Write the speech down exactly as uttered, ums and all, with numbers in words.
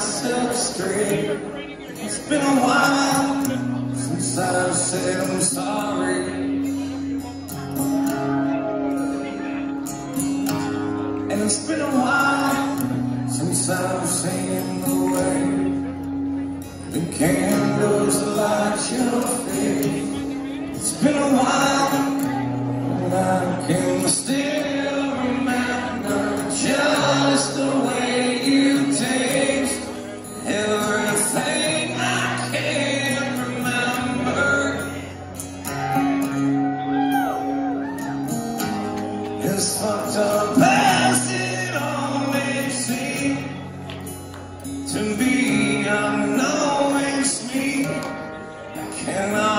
myself straight. It's been a while since I've said I'm sorry. And it's been a while since I've seen the way the candles light your face. It's been a while, and I can still remember just the way you taste everything I can't remember. It's fucked up as it all may seem to be. I know it's me. I cannot